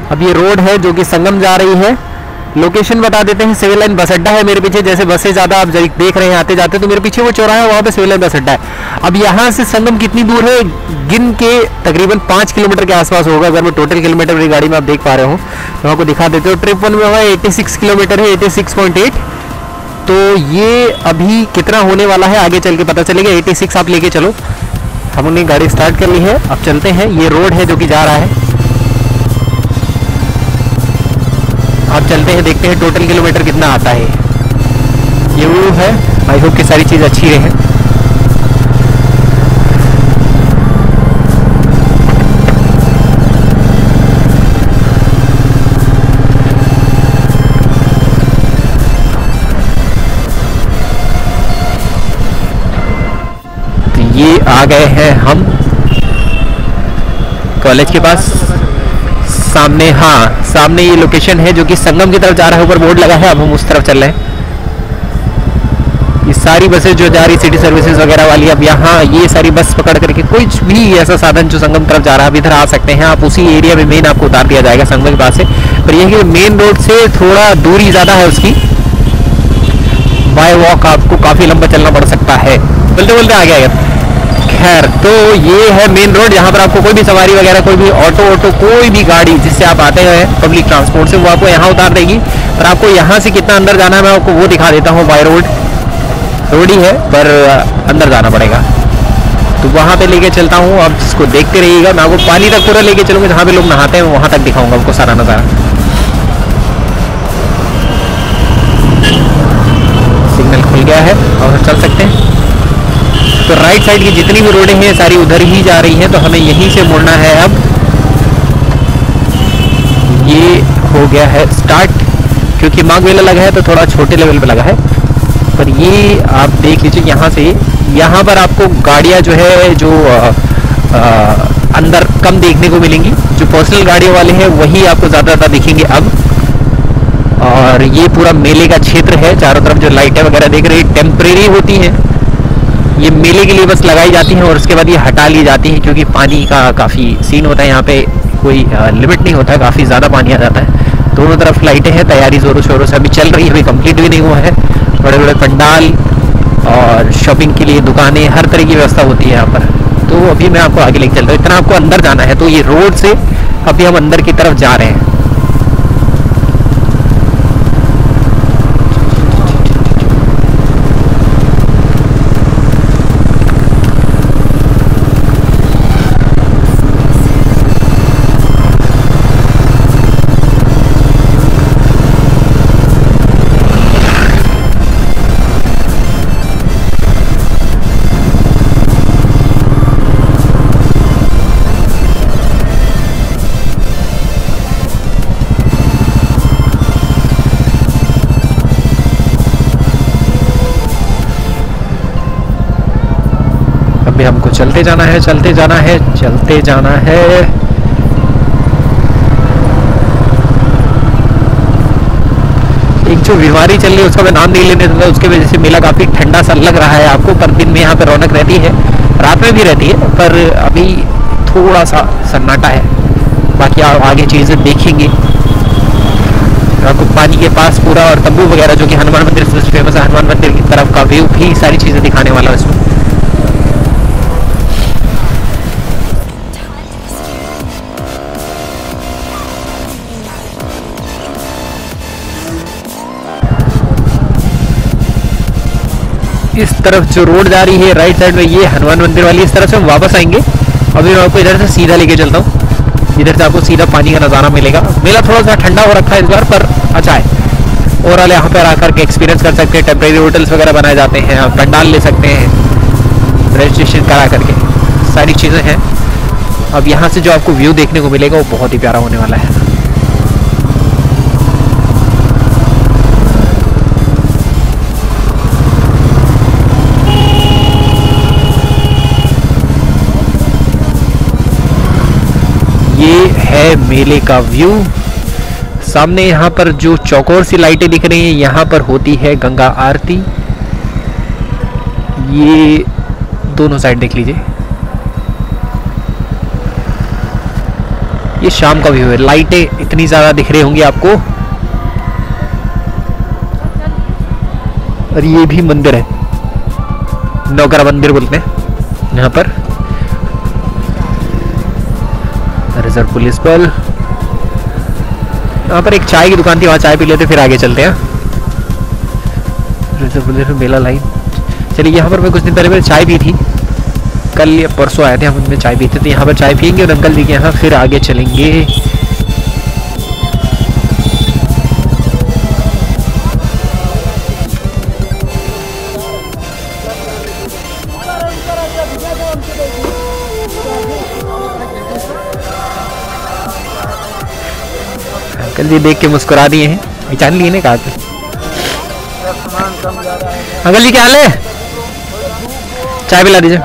अब ये रोड है जो कि संगम जा रही है। लोकेशन बता देते हैं, सिविल लाइन बस अड्डा है मेरे पीछे। जैसे बसें ज़्यादा आप देख रहे हैं आते जाते, तो मेरे पीछे वो चौराहा है, वहाँ पे सिविल लाइन बस अड्डा है। अब यहाँ से संगम कितनी दूर है, गिन के तकरीबन 5 किलोमीटर के आसपास होगा। अगर मैं टोटल किलोमीटर मेरी गाड़ी में आप देख पा रहे हो तो आपको दिखा देते हो। ट्रिप 1 में हुआ 86 किलोमीटर है, 86.8। तो ये अभी कितना होने वाला है आगे चल के पता चलेगा। 86 आप लेके चलो। हमने गाड़ी स्टार्ट कर ली है, अब चलते हैं। ये रोड है जो कि जा रहा है। अब चलते हैं, देखते हैं टोटल किलोमीटर कितना आता है। ये वो है। आई होप कि सारी चीज़ अच्छी रहे। तो ये आ गए हैं हम कॉलेज के पास। सामने, हाँ सामने ये लोकेशन है जो कि संगम की तरफ जा रहा है। ऊपर बोर्ड लगा है, अब हम उस तरफ चल रहे हैं। ये सारी बसें जो जा रही सिटी सर्विसेज वगैरह वाली, अब यहाँ ये सारी बस पकड़ करके कोई भी ऐसा साधन जो संगम तरफ जा रहा है, अब इधर आ सकते हैं आप। उसी एरिया में मेन आपको उतार दिया जाएगा संगम के पास से। पर यह कि मेन रोड से थोड़ा दूरी ज़्यादा है उसकी। बाय वॉक आपको काफ़ी लंबा चलना पड़ सकता है। बोलते बोलते आ गया। खैर, तो ये है मेन रोड। यहाँ पर आपको कोई भी सवारी वगैरह, कोई भी ऑटो कोई भी गाड़ी जिससे आप आते हैं पब्लिक ट्रांसपोर्ट से, वो आपको यहाँ उतार देगी। पर आपको यहाँ से कितना अंदर जाना है मैं आपको वो दिखा देता हूँ। बाय रोड ही है, पर अंदर जाना पड़ेगा। तो वहाँ पे लेके चलता हूँ, आप जिसको देखते रहिएगा। मैं आपको पानी तक पूरा लेके चलूँगा, जहाँ पे लोग नहाते हैं वहाँ तक दिखाऊंगा आपको सारा नज़ारा। सिग्नल खुल गया है और चल सकते हैं। तो राइट साइड की जितनी भी रोडें हैं सारी उधर ही जा रही हैं, तो हमें यहीं से मुड़ना है। अब ये हो गया है स्टार्ट, क्योंकि माघ मेला लगा है तो थोड़ा छोटे लेवल पे लगा है। पर ये आप देख लीजिए यहाँ से, यहाँ पर आपको गाड़ियाँ जो है जो अंदर कम देखने को मिलेंगी। जो पर्सनल गाड़ियों वाले हैं वही आपको ज़्यादा दिखेंगे अब। और ये पूरा मेले का क्षेत्र है। चारों तरफ जो लाइटें वगैरह देख रही टेम्परेरी होती हैं, ये मेले के लिए बस लगाई जाती हैं और उसके बाद ये हटा ली जाती है, क्योंकि पानी का काफ़ी सीन होता है यहाँ पे। कोई लिमिट नहीं होता है, काफ़ी ज़्यादा पानी आ जाता है। दोनों तरफ लाइटें हैं, तैयारी ज़ोरों शोरों से अभी चल रही है, अभी कंप्लीट भी नहीं हुआ है। बड़े बड़े पंडाल और शॉपिंग के लिए दुकानें, हर तरह की व्यवस्था होती है यहाँ पर। तो अभी मैं आपको आगे लेके चल रहा हूँ। इतना आपको अंदर जाना है। तो ये रोड से अभी हम अंदर की तरफ जा रहे हैं। अभी हमको चलते जाना है, चलते जाना है, चलते जाना है। एक जो बीमारी चल रही है उसका मैं नाम नहीं लेने देता, उसके वजह से मेला काफ़ी ठंडा सा लग रहा है आपको। पर दिन में यहाँ पे रौनक रहती है, रात में भी रहती है, पर अभी थोड़ा सा सन्नाटा है। बाकी आप आगे चीज़ें देखेंगे। आपको पानी के पास पूरा और तंबू वगैरह जो कि हनुमान मंदिर से फेमस है, हनुमान मंदिर की तरफ का व्यू भी सारी चीज़ें दिखाने वाला है इसमें। इस तरफ जो रोड जा रही है राइट साइड में, ये हनुमान मंदिर वाली, इस तरफ से हम वापस आएंगे। अभी मैं आपको इधर से सीधा लेके चलता हूँ। इधर से आपको सीधा पानी का नज़ारा मिलेगा। मेला थोड़ा सा ठंडा हो रखा है इस बार, पर अच्छा है। ओवरऑल यहाँ पर आकर के एक्सपीरियंस कर सकते हैं। टेम्परेरी होटल्स वगैरह बनाए जाते हैं, आप पंडाल ले सकते हैं रजिस्ट्रेशन करा करके, सारी चीज़ें हैं। अब यहाँ से जो आपको व्यू देखने को मिलेगा वो बहुत ही प्यारा होने वाला है। ये है मेले का व्यू। सामने यहाँ पर जो चौकोर सी लाइटें दिख रही हैं, यहाँ पर होती है गंगा आरती। ये दोनों साइड देख लीजिए। ये शाम का व्यू है, लाइटें इतनी ज़्यादा दिख रही होंगी आपको। और ये भी मंदिर है, नौकरा मंदिर बोलते हैं यहाँ पर। रिजर्व पुलिस बल। यहाँ पर एक चाय की दुकान थी, वहाँ चाय पी लेते फिर आगे चलते हैं। रिजर्व पुलिस मेला लाइन। चलिए, यहाँ पर मैं कुछ दिन पहले चाय पी थी, कल या परसों आए थे हम, उनमें चाय पीते थे। यहाँ पर चाय पियेंगे और अंकल जी के यहाँ फिर आगे चलेंगे। अंकल जी देख के मुस्कुरा दिए हैं, पहचान लिए ने कहा। अंकल जी क्या हाल है, चाय पिला दीजिए।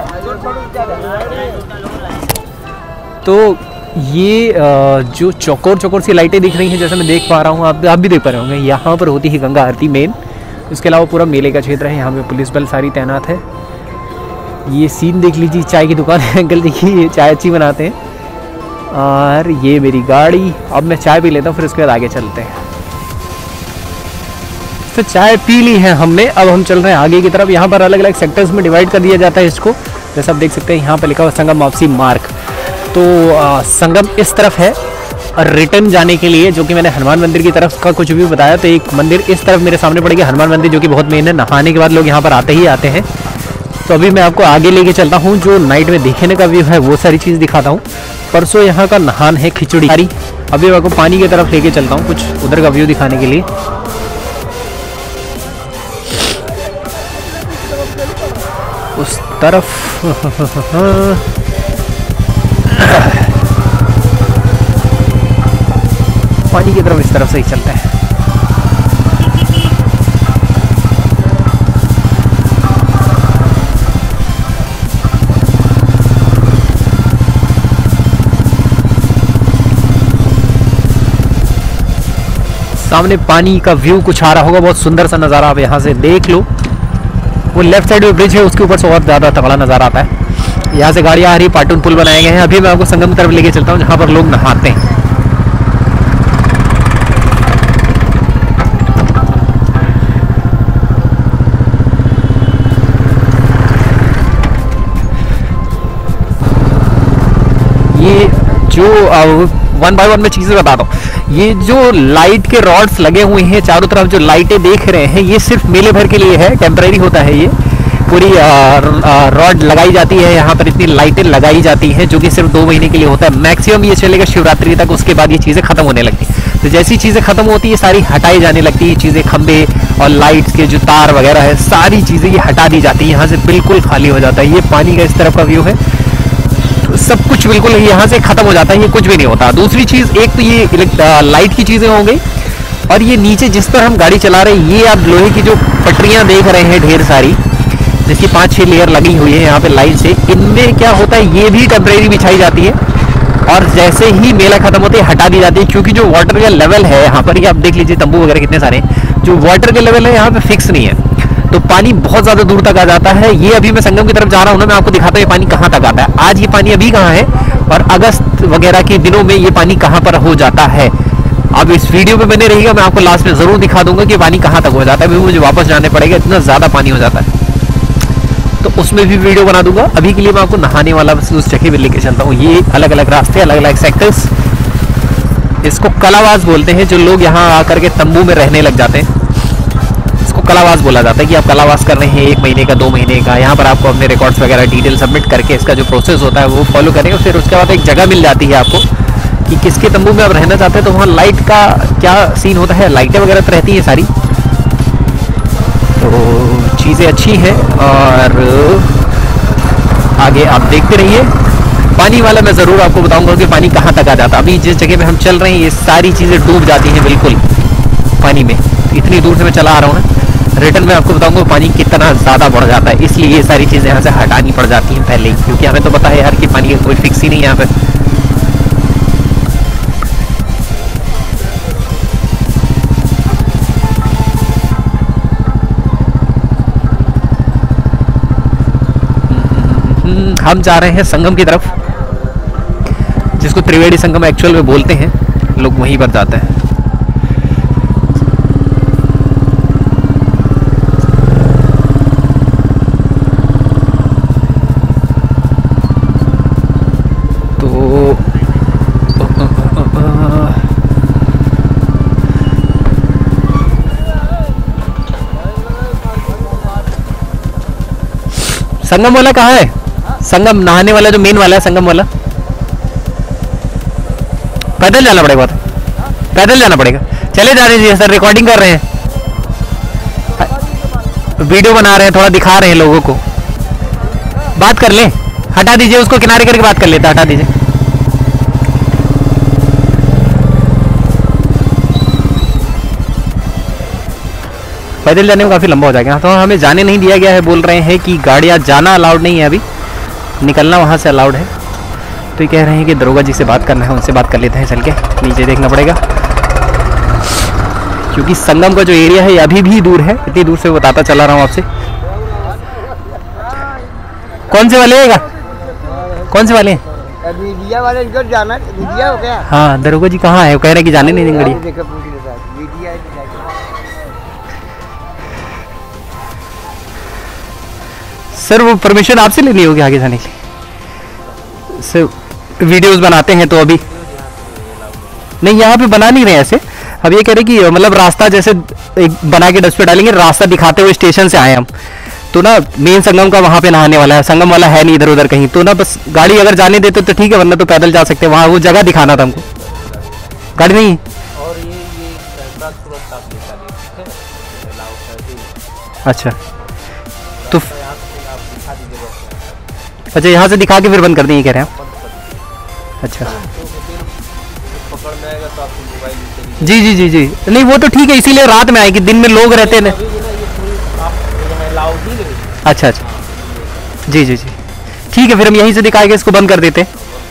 तो ये जो चौकोर चौकोर सी लाइटें दिख रही हैं, जैसे मैं देख पा रहा हूँ, आप भी देख पा रहे होंगे, यहाँ पर होती है गंगा आरती मेन। इसके अलावा पूरा मेले का क्षेत्र है, यहाँ पे पुलिस बल सारी तैनात है। ये सीन देख लीजिए, चाय की दुकान है अंकल जी की, ये चाय अच्छी बनाते हैं। और ये मेरी गाड़ी, अब मैं चाय पी लेता हूँ, फिर उसके बाद आगे चलते हैं। तो चाय पी ली है हमने, अब हम चल रहे हैं आगे की तरफ। यहाँ पर अलग अलग सेक्टर्स में डिवाइड कर दिया जाता है इसको, जैसा आप देख सकते हैं। यहाँ पर लिखा हुआ संगम वापसी मार्ग। तो संगम इस तरफ है, और रिटर्न जाने के लिए, जो कि मैंने हनुमान मंदिर की तरफ का कुछ भी बताया, तो एक मंदिर इस तरफ मेरे सामने पड़ेगी, हनुमान मंदिर, जो कि बहुत मेन है। नहाने के बाद लोग यहाँ पर आते ही आते हैं। तो अभी मैं आपको आगे लेके चलता हूँ, जो नाइट में देखने का व्यू है वो सारी चीज़ दिखाता हूँ। परसों यहाँ का नहान है खिचड़ी। अभी मैं आपको पानी की तरफ लेके चलता हूँ, कुछ उधर का व्यू दिखाने के लिए। उस तरफ पानी की तरफ, इस तरफ से ही चलते हैं। सामने पानी का व्यू कुछ आ रहा होगा, बहुत सुंदर सा नज़ारा, आप यहाँ से देख लो। वो लेफ्ट साइड में ब्रिज है, उसके ऊपर से और ज़्यादा तगड़ा नज़ारा आता है। यहाँ से गाड़ियाँ आ रही, पार्टून पुल बनाए गए हैं। अभी मैं आपको संगम की तरफ लेके चलता हूँ, जहाँ पर लोग नहाते हैं। ये जो वन बाय वन में चीज़ें बताता हूँ। ये जो लाइट के रॉड्स लगे हुए हैं चारों तरफ, जो लाइटें देख रहे हैं, ये सिर्फ मेले भर के लिए है, टेम्परेरी होता है। ये पूरी रॉड लगाई जाती है, यहाँ पर इतनी लाइटें लगाई जाती हैं, जो कि सिर्फ 2 महीने के लिए होता है। मैक्सिमम ये चलेगा शिवरात्रि तक, उसके बाद ये चीज़ें खत्म होने लगती हैं। तो जैसी चीज़ें खत्म होती है, सारी हटाई जाने लगती है चीज़ें, खंबे और लाइट्स के जो तार वगैरह है, सारी चीज़ें ये हटा दी जाती है। यहाँ से बिल्कुल खाली हो जाता है। ये पानी का इस तरफ का व्यू है, सब कुछ बिल्कुल यहाँ से खत्म हो जाता है, ये कुछ भी नहीं होता। दूसरी चीज़, एक तो ये लाइट की चीज़ें हो गई, और ये नीचे जिस पर हम गाड़ी चला रहे हैं, ये आप लोहे की जो पटरियाँ देख रहे हैं ढेर सारी, जिसकी 5-6 लेयर लगी हुई है यहाँ पे लाइन से, इनमें क्या होता है, ये भी टेम्परेरी बिछाई जाती है, और जैसे ही मेला खत्म होते है हटा दी जाती है। क्योंकि जो वाटर का लेवल है यहाँ पर, ये आप देख लीजिए, तंबू वगैरह कितने सारे हैं, जो वाटर का लेवल है यहाँ पे फिक्स नहीं है, तो पानी बहुत ज़्यादा दूर तक आ जाता है। ये अभी मैं संगम की तरफ जा रहा हूँ ना, मैं आपको दिखाता हूँ ये पानी कहाँ तक आता है। आज ये पानी अभी कहाँ है, और अगस्त वगैरह के दिनों में ये पानी कहाँ पर हो जाता है। अब इस वीडियो में बने रहिएगा, मैं आपको लास्ट में ज़रूर दिखा दूंगा कि पानी कहाँ तक हो जाता है। मुझे वापस जाने पड़ेगा, इतना ज़्यादा पानी हो जाता है, तो उसमें भी वीडियो बना दूंगा। अभी के लिए मैं आपको नहाने वाला उस जगह पे लेके चलता हूँ। ये अलग अलग रास्ते, अलग अलग सेक्टर्स, इसको कलावास बोलते हैं। जो लोग यहाँ आकर के तंबू में रहने लग जाते हैं, इसको कलावास बोला जाता है। कि आप कलावास कर रहे हैं 1 महीने का, 2 महीने का, यहाँ पर आपको अपने रिकॉर्ड्स वगैरह डिटेल सबमिट करके इसका जो प्रोसेस होता है वो फॉलो करेंगे। फिर उसके बाद एक जगह मिल जाती है आपको कि किसके तंबू में आप रहना चाहते हैं। तो वहाँ लाइट का क्या सीन होता है, लाइटें वगैरह तो रहती हैं सारी, तो चीज़ें अच्छी हैं। और आगे आप देखते रहिए। पानी वाला मैं ज़रूर आपको बताऊंगा कि पानी कहाँ तक आ जाता है। अभी जिस जगह पे हम चल रहे हैं, ये सारी चीज़ें डूब जाती हैं बिल्कुल पानी में। इतनी दूर से मैं चला आ रहा हूँ ना, रिटर्न में आपको बताऊंगा पानी कितना ज़्यादा बढ़ जाता है। इसलिए ये सारी चीज़ें यहाँ से हटानी पड़ जाती हैं पहले ही, क्योंकि हमें तो पता है यार कि पानी का कोई फिक्स ही नहीं है यहाँ पे। हम जा रहे हैं संगम की तरफ, जिसको त्रिवेणी संगम एक्चुअल में बोलते हैं, लोग वहीं पर जाते हैं। संगम वाला कहाँ है? संगम नहाने वाला जो मेन वाला है, संगम वाला पैदल जाना पड़ेगा, पैदल जाना पड़ेगा। चले जा रहे हैं सर, रिकॉर्डिंग कर रहे हैं, वीडियो बना रहे हैं, थोड़ा दिखा रहे हैं लोगों को। बात कर लें, हटा दीजिए उसको, किनारे करके बात कर लेते, हटा दीजिए। पैदल जाने में काफ़ी लंबा हो जाएगा, तो हमें जाने नहीं दिया गया है। बोल रहे हैं कि गाड़ियाँ जाना अलाउड नहीं है, अभी निकलना वहाँ से अलाउड है। तो ये कह रहे हैं कि दरोगा जी से बात करना है, उनसे बात कर लेते हैं, चल के नीचे देखना पड़ेगा, क्योंकि संगम का जो एरिया है ये अभी भी दूर है। इतनी दूर से बताता चला रहा हूँ आपसे। कौन से वाले हैं? कौन से वाले हैं? मीडिया वाले इधर जाना, मीडिया हो गया। हाँ, दरोगा जी कहाँ है? वो कह रहे हैं कि जाने नहीं देंगे गाड़ी। सर वो परमिशन आपसे लेनी होगी आगे जाने के लिए। सर वीडियोस बनाते हैं तो अभी नहीं, यहाँ पे बना नहीं रहे ऐसे। अब ये कह रहे कि मतलब रास्ता जैसे एक बना के डस्ट पे डालेंगे, रास्ता दिखाते हुए स्टेशन से आए हम तो ना, मेन संगम का वहाँ पे नहाने वाला है, संगम वाला है नहीं इधर उधर कहीं, तो ना बस गाड़ी अगर जाने देते तो ठीक है, वरना तो पैदल जा सकते हैं। वहाँ वो जगह दिखाना था हमको, गाड़ी नहीं। और ये तुरंत आप निकालिए, अच्छा तो अच्छा, यहाँ से दिखा के फिर बंद कर देंगे कह रहे हैं आप? अच्छा पकड़ में आएगा तो आपको मोबाइल जी जी जी जी, नहीं वो तो ठीक है, इसीलिए रात में आएगी, दिन में लोग रहते हैं ना। अच्छा अच्छा, जी जी जी, ठीक है, फिर हम यहीं से दिखाएंगे, इसको बंद कर देते हैं।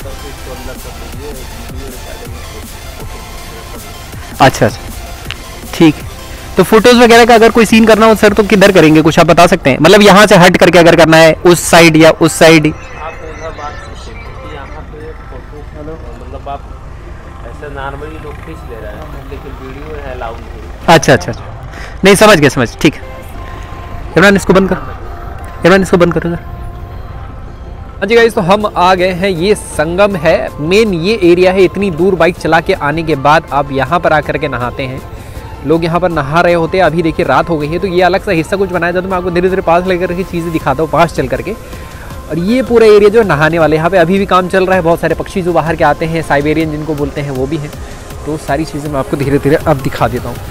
अच्छा अच्छा ठीक है, तो फोटोज वगैरह का अगर कोई सीन करना हो सर तो किधर करेंगे, कुछ आप बता सकते हैं? मतलब यहाँ से हट करके अगर करना है, उस साइड या उस साइड? आप उधर बात कीजिए, यहाँ पे फोटो मतलब आप ऐसे नॉर्मली लोग खींच ले रहे हैं, लेकिन वीडियो है अलाउड नहीं। अच्छा अच्छा अच्छा, नहीं समझ गया, समझ, ठीक है। इमरान इसको बंद कर, इमरान इसको बंद करो सर। हाँ जी गाइस, तो हम आ गए हैं, ये संगम है, मेन ये एरिया है। इतनी दूर बाइक चला के आने के बाद आप यहाँ पर आकर के नहाते हैं, लोग यहाँ पर नहा रहे होते हैं। अभी देखिए रात हो गई है, तो ये अलग सा हिस्सा कुछ बनाया जाता है, मैं आपको धीरे धीरे पास लेकर के चीज़ें दिखाता हूँ, पास चल करके। और ये पूरा एरिया जो नहाने वाले, यहाँ पे अभी भी काम चल रहा है, बहुत सारे पक्षी जो बाहर के आते हैं, साइबेरियन जिनको बोलते हैं वो भी हैं, तो सारी चीज़ें मैं आपको धीरे धीरे अब दिखा देता हूँ।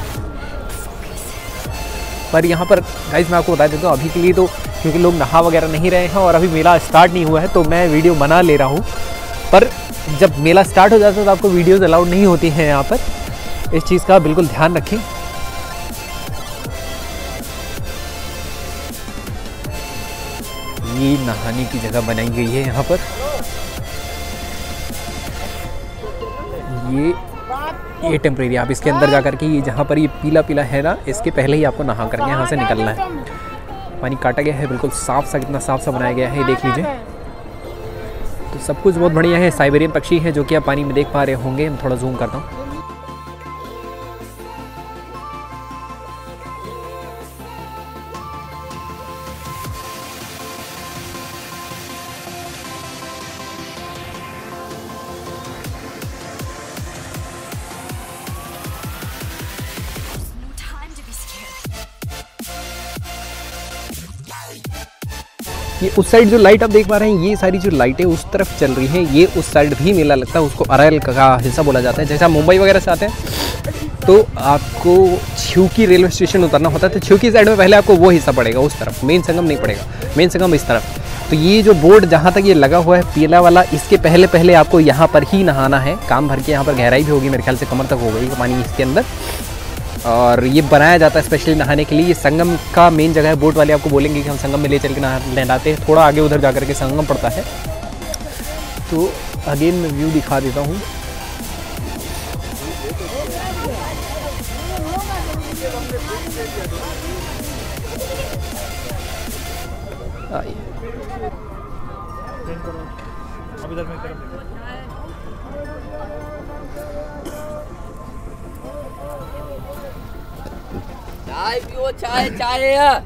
पर यहाँ पर गाइस मैं आपको बता देता हूँ, अभी के लिए तो क्योंकि लोग नहा वगैरह नहीं रहे हैं और अभी मेला स्टार्ट नहीं हुआ है, तो मैं वीडियो बना ले रहा हूँ। पर जब मेला स्टार्ट हो जाता है तो आपको वीडियोज़ अलाउड नहीं होती हैं यहाँ पर, इस चीज़ का बिल्कुल ध्यान रखें। ये नहाने की जगह बनाई गई है यहाँ पर, ये टेम्परेरी, आप इसके अंदर जा करके ये जहाँ पर ये पीला पीला है ना, इसके पहले ही आपको नहा करके यहाँ से निकलना है। पानी काटा गया है, बिल्कुल साफ सा, कितना साफ सा बनाया गया है, देख लीजिए। तो सब कुछ बहुत बढ़िया है। साइबेरियन पक्षी है जो कि आप पानी में देख पा रहे होंगे, मैं थोड़ा जूम करता हूँ। ये उस साइड जो लाइट आप देख पा रहे हैं, ये सारी जो लाइटें उस तरफ चल रही हैं, ये उस साइड भी मेला लगता है, उसको अरायल का हिस्सा बोला जाता है। जैसे आप मुंबई वगैरह से आते हैं तो आपको छिवकी रेलवे स्टेशन उतरना होता है, तो छिवकी साइड में पहले आपको वो हिस्सा पड़ेगा उस तरफ, मेन संगम नहीं पड़ेगा, मेन संगम इस तरफ। तो ये जो बोर्ड जहाँ तक ये लगा हुआ है पीला वाला, इसके पहले पहले आपको यहाँ पर ही नहाना है, काम भर के। यहाँ पर गहराई भी होगी, मेरे ख्याल से कमर तक हो गई पानी इसके अंदर, और ये बनाया जाता है स्पेशली नहाने के लिए। ये संगम का मेन जगह है, बोट वाले आपको बोलेंगे कि हम संगम में ले चल के नहलाते हैं। थोड़ा आगे उधर जा कर के संगम पड़ता है, तो अगेन मैं व्यू दिखा देता हूँ। चाय पियो, चाय चाय।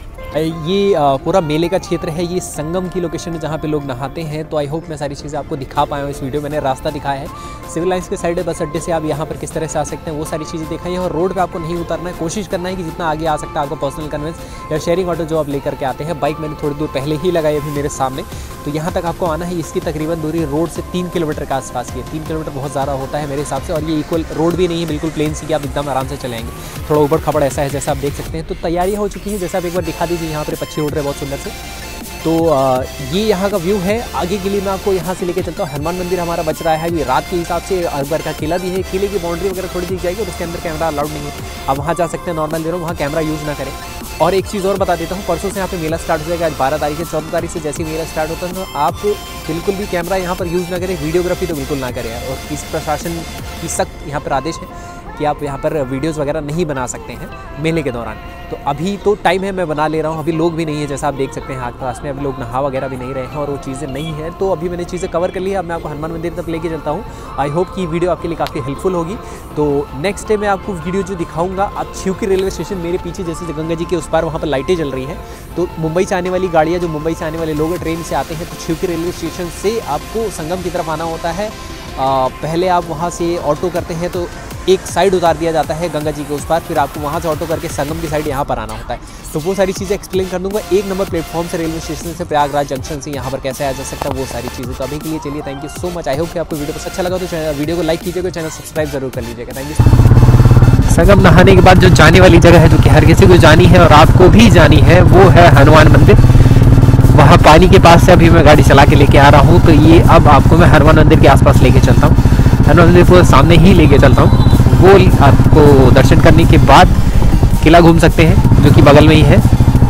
ये पूरा मेले का क्षेत्र है, ये संगम की लोकेशन है जहाँ पे लोग नहाते हैं। तो आई होप मैं सारी चीज़ें आपको दिखा पाया हूँ इस वीडियो में। मैंने रास्ता दिखाया है सिविल लाइन्स के साइड बस अड्डे से आप यहाँ पर किस तरह से आ सकते हैं वो सारी चीज़ें दिखाई है। और रोड पे आपको नहीं उतरना है, कोशिश करना है कि जितना आगे आ सकता है आपको पर्सनल कन्वेंस या शेयरिंग ऑटो जो आप लेकर के आते हैं। बाइक मैंने थोड़ी दूर पहले ही लगाई अभी मेरे सामने, तो यहाँ तक आपको आना है। इसकी तकरीबन दूरी रोड से 3 किलोमीटर के आसपास की है। 3 किलोमीटर बहुत ज़्यादा होता है मेरे हिसाब से, और ये इक्वल रोड भी नहीं है, बिल्कुल प्लेन सी कि आप एकदम आराम से चलेंगे। थोड़ा ऊबड़ खबड़ ऐसा है जैसा आप देख सकते हैं। तो तैयारियाँ हो चुकी हैं, जैसा आप एक बार दिखा दीजिए, यहाँ पर पक्षी उड़ रहे बहुत सुंदर से। तो ये यहाँ का व्यू है। आगे के लिए मैं आपको यहाँ से लेके चलता हूँ। हनुमान मंदिर हमारा बच रहा है अभी रात के हिसाब से। अकबर का किला भी है, किले की बाउंड्री वगैरह थोड़ी दिख जाएगी और उसके अंदर कैमरा अलाउड नहीं है। आप वहाँ जा सकते हैं नॉर्मल देर, वहाँ कैमरा यूज़ ना करें। और एक चीज़ और बता देता हूँ, परसों से यहाँ पे मेला स्टार्ट हो जाएगा। आज 12 तारीख है, 14 तारीख से जैसे मेला स्टार्ट होता है तो आप बिल्कुल भी कैमरा यहाँ पर यूज़ ना करें, वीडियोग्राफी तो बिल्कुल ना करें। और इस प्रशासन की सख्त यहाँ पर आदेश है कि आप यहाँ पर वीडियोस वगैरह नहीं बना सकते हैं मेले के दौरान। तो अभी तो टाइम है, मैं बना ले रहा हूँ। अभी लोग भी नहीं है, जैसा आप देख सकते हैं आस पास में अभी लोग नहा वगैरह भी नहीं रहे हैं और वो चीज़ें नहीं है। तो अभी मैंने चीज़ें कवर कर ली है। अब मैं आपको हनुमान मंदिर तक लेके चलता हूँ। आई होप कि वीडियो आपके लिए काफ़ी हेल्पफुल होगी। तो नेक्स्ट डे मैं आपको वीडियो जो दिखाऊंगा, आप शिवकी रेलवे स्टेशन मेरे पीछे जैसे गंगा जी के उस पार वहाँ पर लाइटें जल रही हैं। तो मुंबई से आने वाली गाड़ियाँ, जो मुंबई से आने वाले लोग ट्रेन से आते हैं, तो शिवकी रेलवे स्टेशन से आपको संगम की तरफ आना होता है। पहले आप वहाँ से ऑटो करते हैं तो एक साइड उतार दिया जाता है गंगा जी के उस पार, फिर आपको वहाँ से ऑटो करके संगम की साइड यहाँ पर आना होता है। तो वो सारी चीज़ें एक्सप्लेन कर दूँगा। 1 नंबर प्लेटफॉर्म से रेलवे स्टेशन से प्रयागराज जंक्शन से यहाँ पर कैसे आया जा सकता है वो सारी चीज़ें। तो अभी के लिए चलिए, thank you so much. I hope कि आपको वीडियो पसंद अच्छा लगा तो वीडियो को लाइक कीजिएगा, चैनल सब्सक्राइब जरूर कर लीजिएगा। Thank you. संगम नहाने के बाद जो जाने वाली जगह है, जो कि हर किसी को जानी है और आपको भी जानी है, वो है हनुमान मंदिर। वहाँ पानी के पास से अभी मैं गाड़ी चला के लेके आ रहा हूँ। तो ये अब आपको मैं हनुमान मंदिर के आसपास लेके चलता हूँ। हनुमान मंदिर को सामने ही लेके चलता हूँ। वो आपको दर्शन करने के बाद किला घूम सकते हैं, जो कि बगल में ही है।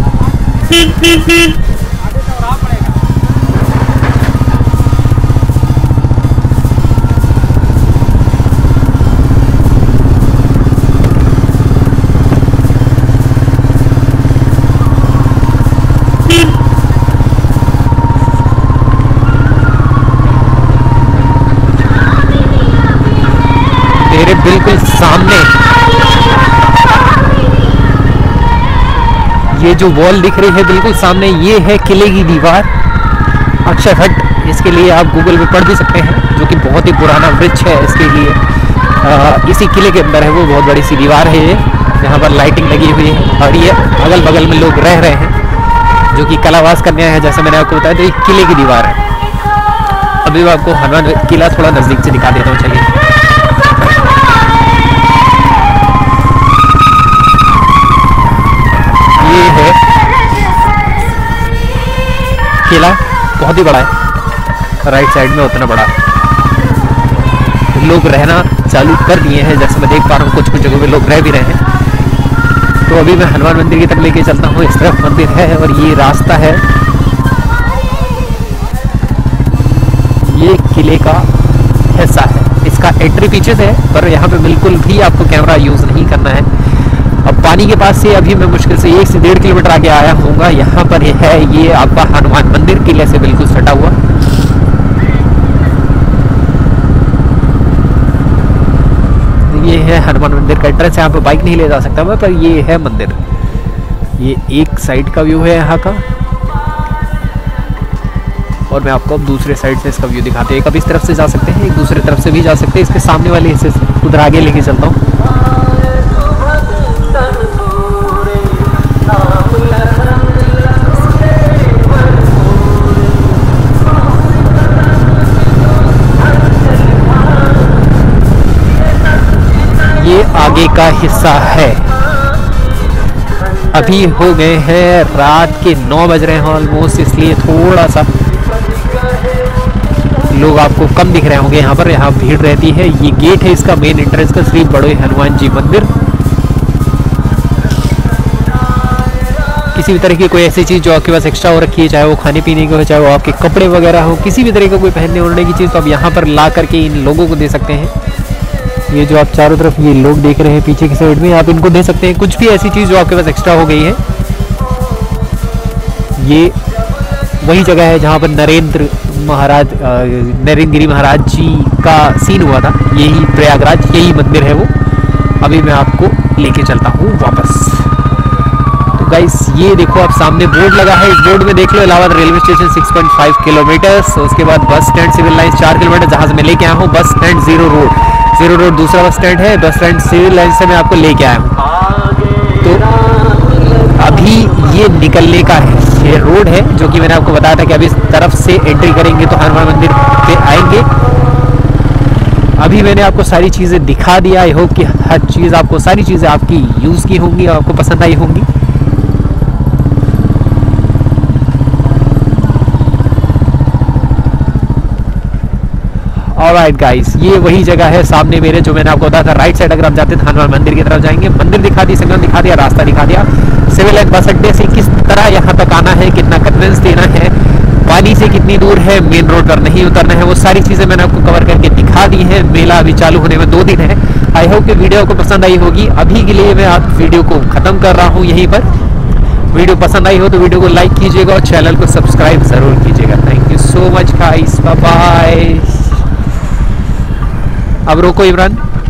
बिल्कुल सामने ये जो वॉल दिख रही है, बिल्कुल सामने ये है किले की दीवार, अक्षरहट। इसके लिए आप गूगल पे पढ़ भी सकते हैं, जो कि बहुत ही पुराना वृक्ष है इसके लिए। इसी किले के अंदर है वो बहुत बड़ी सी दीवार है ये, यहाँ पर लाइटिंग लगी हुई है और ये अगल बगल में लोग रह रहे हैं जो कि कलावास करने आए हैं, जैसे मैंने आपको बताया। तो ये किले की दीवार है। अभी मैं आपको हनुमान किला थोड़ा नज़दीक से दिखा देता हूँ, चलिए। ये है किला, बहुत ही बड़ा है, राइट साइड में उतना बड़ा। लोग रहना चालू कर दिए हैं, जैसे मैं देख पा रहा हूँ। कुछ कुछ जगहों पे लोग रह भी रहे हैं। तो अभी मैं हनुमान मंदिर की तरफ लेके चलता हूँ। इस तरफ मंदिर है और ये रास्ता है, ये किले का हिस्सा है। इसका एंट्री पीछे से है, पर यहाँ पे बिल्कुल भी आपको कैमरा यूज़ नहीं करना है। अब पानी के पास से अभी मैं मुश्किल से 1 से 1.5 किलोमीटर आगे आया हूँगा। यहाँ पर है ये आपका हनुमान मंदिर, किले से बिल्कुल सटा हुआ। ये है हनुमान मंदिर का एंट्रेंस। यहाँ पे बाइक नहीं ले जा सकता मैं, पर ये है मंदिर। ये एक साइड का व्यू है यहाँ का, और मैं आपको अब दूसरे साइड से इसका व्यू दिखाते हैं। एक अब इस तरफ से जा सकते हैं, एक दूसरे तरफ से भी जा सकते हैं। इसके सामने वाले हिस्से से उधर आगे लेके चलता हूँ। ये आगे का हिस्सा है। अभी हो गए हैं रात के 9 बज रहे हैं ऑलमोस्ट, इसलिए थोड़ा सा लोग आपको कम दिख रहे होंगे यहाँ पर। यहाँ भीड़ रहती है। ये गेट है इसका मेन एंट्रेंस का, श्री बड़े हनुमान जी मंदिर। किसी भी तरह की कोई ऐसी चीज़ जो आपके पास एक्स्ट्रा हो रखी है, चाहे वो खाने पीने की हो, चाहे वो आपके कपड़े वगैरह हो, किसी भी तरह का कोई पहनने ओढ़ने की चीज़, तो आप यहाँ पर ला करके इन लोगों को दे सकते हैं। ये जो आप चारों तरफ ये लोग देख रहे हैं पीछे की साइड में, आप इनको दे सकते हैं कुछ भी ऐसी चीज़ जो आपके पास एक्स्ट्रा हो गई है। ये वही जगह है जहाँ पर नरेंद्र गिरी महाराज जी का सीन हुआ था। यही प्रयागराज, यही मंदिर है वो। अभी मैं आपको लेके चलता हूँ वापस। तो गाइस ये देखो आप सामने बोर्ड लगा है, इस बोर्ड में देख लो इलाहाबाद रेलवे स्टेशन 6.5 किलोमीटर। उसके बाद bus stand civil lines 4 kilometre जहां से मैं लेके आया हूँ। बस स्टैंड जीरो रोड दूसरा बस स्टैंड है। बस स्टैंड सिविल लाइंस से मैं आपको लेके आया हूँ। तो अभी ये निकलने का है, ये रोड है जो कि मैंने आपको बताया था कि अभी इस तरफ से एंट्री करेंगे तो हनुमान मंदिर पे आएंगे। अभी मैंने आपको सारी चीज़ें दिखा दिया। आई होप कि हर चीज़ आपको, सारी चीज़ें आपकी यूज़ की होंगी और आपको पसंद आई होंगी। ऑलराइट गाइस, ये वही जगह है सामने मेरे जो मैंने आपको बताया था। राइट साइड अगर आप जाते हैं हनुमान मंदिर की तरफ जाएंगे। मंदिर दिखा दी, संगम दिखा दिया, रास्ता दिखा दिया। सिविल लाइन बस अड्डे से किस तरह यहाँ तक आना है, कितना कन्वेंस देना है, पानी से कितनी दूर है, मेन रोड पर नहीं उतरना है, वो सारी चीज़ें मैंने आपको कवर करके दिखा दी है। मेला अभी चालू होने में 2 दिन है। आई होप कि वीडियो को पसंद आई होगी। अभी के लिए मैं आप वीडियो को ख़त्म कर रहा हूँ यहीं पर। वीडियो पसंद आई हो तो वीडियो को लाइक कीजिएगा और चैनल को सब्सक्राइब ज़रूर कीजिएगा। Thank you so much guys, bye bye. अब रोको इमरान।